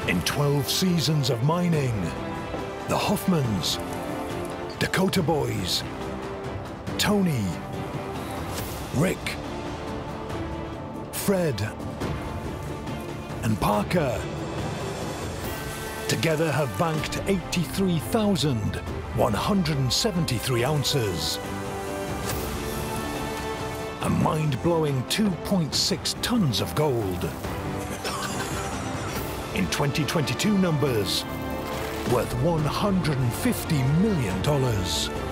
In 12 seasons of mining, the Hoffmans, Dakota Boys, Tony, Rick, Fred, and Parker together have banked 83,173 ounces. A mind-blowing 2.6 tons of gold. In 2022 numbers, worth $150 million.